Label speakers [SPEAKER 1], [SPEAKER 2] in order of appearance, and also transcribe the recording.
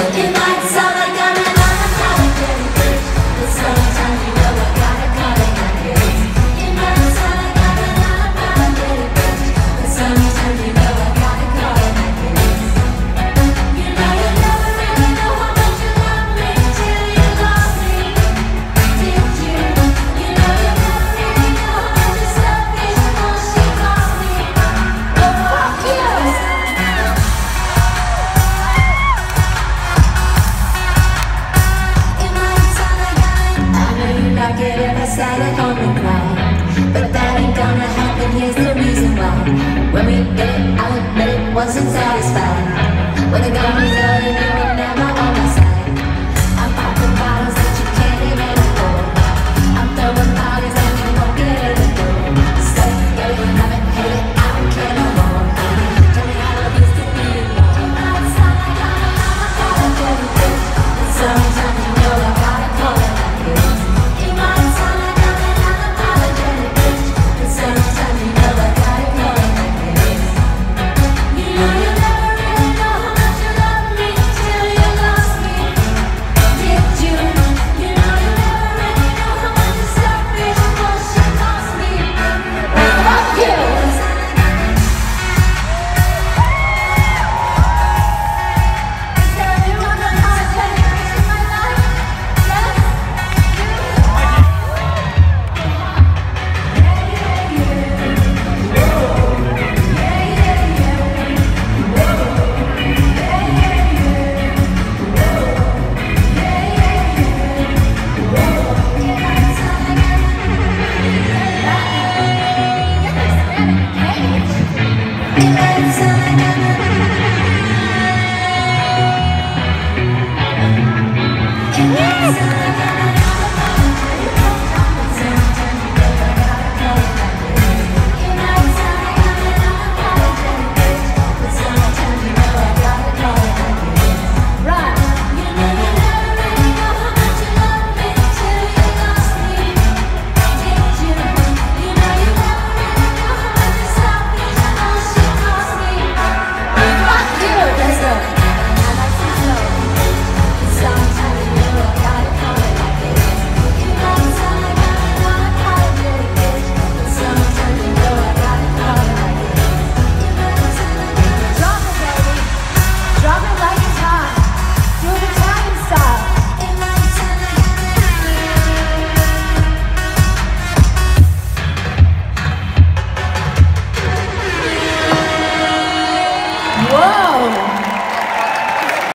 [SPEAKER 1] It might sound like I'm an unapologetic bitch, but sometimes you know I gotta call it like it is. It might sound like I'm an unapologetic bitch, but sometimes you know I gotta call it like it is. You know you never really know how much you love me till you lost me. Did you? You know you never really know how much you selfish bullshit cost me. Oh fuck you! I get if I sat at home and cried, but that ain't gonna happen, here's the reason why. When we did it, I'll admit it, wasn't satisfied. When the gun was out and you were never on my side. I'm popping bottles that you can't even afford. I'm throwing parties and you won't get in the door. Stay, get it, haven't hit it, I don't care no more. Tell me how it used to be alone. You might sound like I'm apologetic bitch, but sometimes you know I gotta call it like it is. You might sound like I'm an unapologetic bitch, but sometimes you know I gotta call it like it is. You know you never really know how much you love me till you lost me. Did you? You know you never really know how much you selfish bullshit cost me. Fuck you! Is there anyone unapologetic bitch in my life? Yes? You?